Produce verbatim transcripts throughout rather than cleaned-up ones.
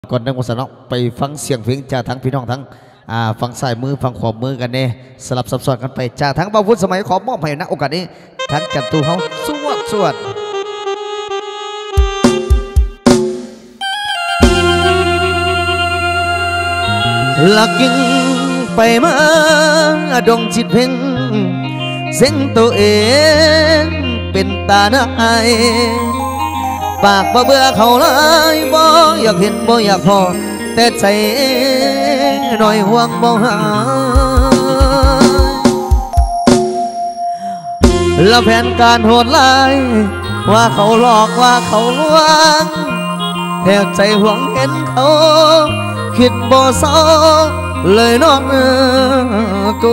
ก่อนนั่งวัสนอกไปฟังเสียงเพลงจากทั้งพี่น้องทั้งฟังสายมือฟังขวามือกันเนี่ยสลับซับซ้อนกันไปจากทั้งบ่าวพุทธสมัยขอมอบให้ณโอกาสนี้ทั้งจันตูเขาสวดสวดลักยิ่งไปมาดงจิตเพ่งเส้นตัวเองเป็นตาหน้าไอปากบ่เบื่อเขาเลยบ่อยากเห็นบ่อยากพอแต่ใจหน่อยห่วงบ่หาแล้วแผนการโหดร้ายว่าเขาหลอกว่าเขาลวงแทบใจห่วงเห็นเขาคิดบ่เศร้าเลยนอนโก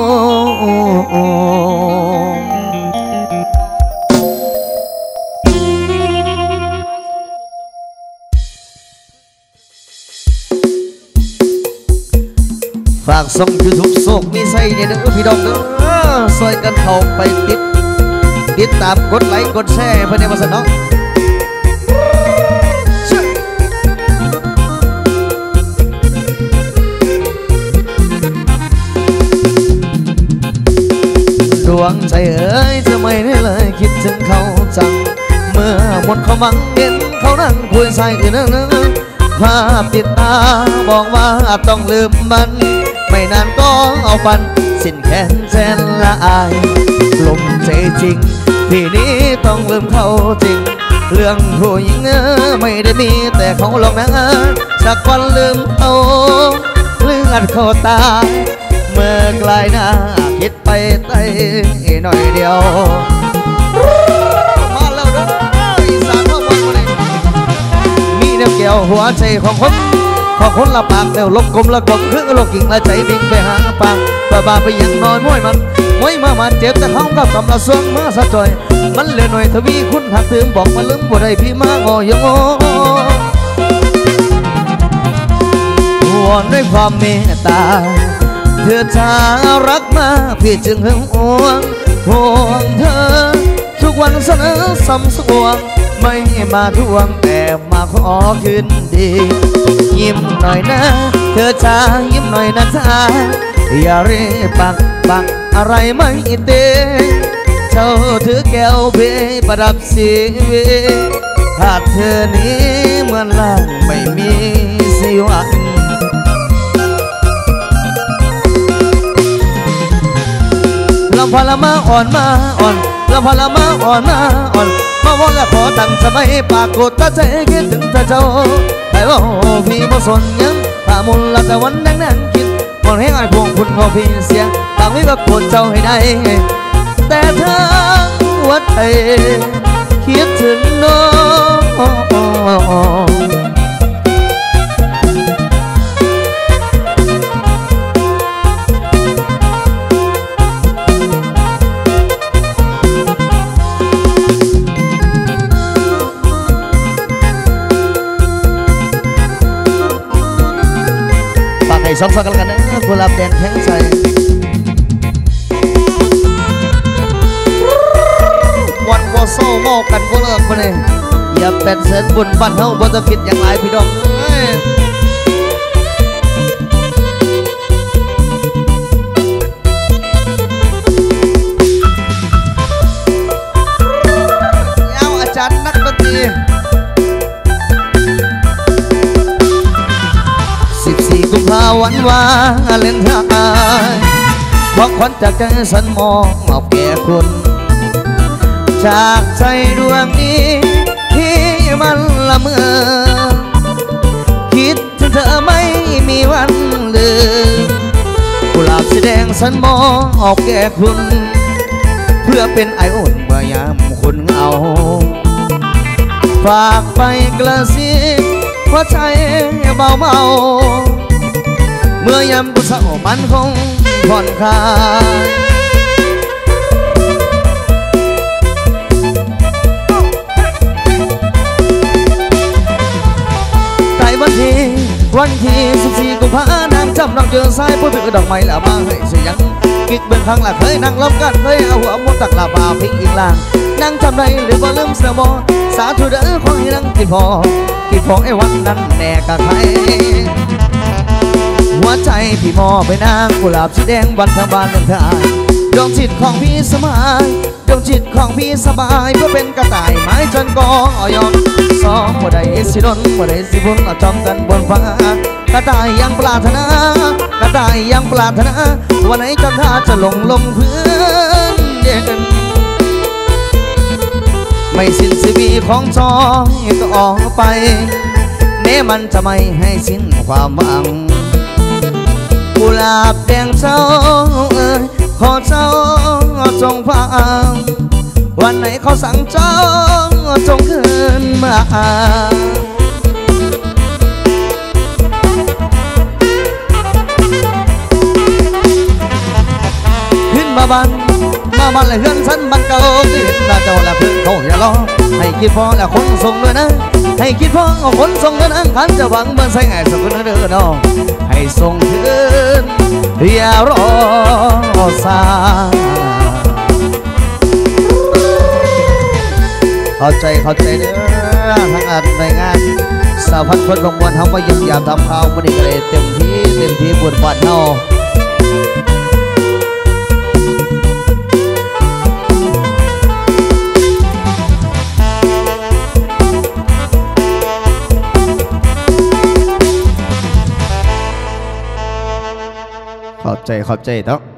ฝากส่งยูทูบโศกมีไส้เนี่ยเด้อพี่น้องเด้อซอยกันเข้าไปติดติดตามกดไลค์กดแชร์เพื่อนในวันเนาะดวงใจเอ๋ยจะไม่ได้เลยคิดถึงเขาจังเมื่อหมดเขามังเห็นเขานั่งคุยใส่อื่นนั่งภาพติดตาบอกว่าต้องลืมมันไม่นานก็เอาฟันสิ้นแขนแสนละอายลมใจจริงพี่นี้ต้องลืมเขาจริงเรื่องผู้หญิงไม่ได้มีแต่เขาหลอกนะสักวันลืมเขาเลือดเขาตายเมื่อไกลหน้าคิดไปไต้หน่อยเดียวมาแล้วเด้ออีสานพ่อวันนี้มีแนวเกี่ยวหัวใจของคนพอคนละปากเดี๋ยวลบกลมละกลมคือโลกกิ่งละใจบิ่งไปหาปากบ้าบ้าไปยังนอนม้วยมันม้วยมามันเจ็บแต่เขาก็กำลังสวงมาสะจอยมันเหลือหน่อยทวีคุณหักถึงบอกมาลืมบ่ได้พี่มางอยงวอนด้วยความเมตตาเธอจะรักมาพี่จึงหึงหวงห่วงเธอทุกวันเสนอซ้ำสวงไม่มาทวงแต่มาขอคืนดียิ้มหน่อยนะเธอจะยิ้มหน่อยนะจ๊ะอย่าเรียปักปักอะไรไม่เตะเจ้าถือแก้วเบประดับสีเวถ้าเธอนี้เหมือนล่างไม่มีสิวันลำพลามาอ่อนมาอ่อนลำพลามาอ่อนมาอ่อนมาว่าและขอตั้งสมัยปากกดตาใจคิดถึงเธอเจ้าแต่ว่าพี่บ่สนยังถ้ามุนละแต่วันนั่งนั่งคิดมองให้ไอ้พวงคุณขอพี่เสียต่างวิก็กดเจ้าให้ได้แต่เธอหัวใจคิดถึงน้องให้สองสักกันนะกุหลาบแดงแข็งใสวันวอโซ่โมกันก็เลิกไปเลยอย่าเป็นเส้นบุญบ้านเฮาบ่ต้องคิดอย่างไรพี่น้องยาวอาจารย์นักดนตรีกุมภาวันวาเลนไทน์บอกควันจากใจฉันมองมอบแก่คุณจากใจดวงนี้ที่มันละเมอคิดถึงเธอไม่มีวันลืมกุหลาบสีแดงฉันมองมอบแก่คุณเพื่อเป็นไออุ่นเมื่อยามคุณเอาฝากไปกระซิบเพราะใจเบาเบาเมื่อยามกุศลมันคงผ่อนคลายแต่วันที่วันที่สิบสี่กุมภาพันธ์นางจำนองเจอสายผู้ถือดอกไม้ละมาให้เสียงกิ๊กเบื้องข้างละเคยนั่งล้อมกันเคยเอาหัวมุดตักลาบาพิงอีกลางนั่งจำได้หรือบ่ลืมเสมอสาธุเด้อขอให้นั่งกินพอที่พอไอ้วันนั้นแน่กะใครหัวใจพี่มอไปนางกุหลาบสีแดงวันทางบ้านเดินทางดวงจิตของพี่สบายดวงจิตของพี่สบายเพื่อเป็นกระต่ายไม้จนกอยอมสองบ่ได้สิดนบ่ได้สิบุญเอาจอมกันบนฟ้ากระต่ายยังปรารถนากระต่ายยังปรารถนาวันไหนจนท่าจะลงลงพื้นเย็นไม่สิ้นชีวิตของจอยก็ออกไปแม้มันจะไม่ให้สิ้นความหวังกุหลาบแดงเจ้าเอ๋ยขอเจ้าจงฟังวันไหนเขาสั่งเจ้าจงคืนมาขึ้นมาบันมาบันเลยเฮือนฉันบันเก่าที่เห็นหน้าเจ้าและเพื่อนเขาอย่ารอให้คิดพอและคนส่งด้วยนะให้คิดพอคนส่งด้วยนะขันจะหวังเมื่อใส่ไงสักคนเดินน้องให้ส่งคืนอย่ารอสาเข้าใจเข้าใจเด้อทางอาจในงานสาวพันคนบางวันทำว่ายังอยากทำข่าวมันอีกเลยเต็มที่เต็มที่บทบาทเนาะขอบใจขอบใจเนาะ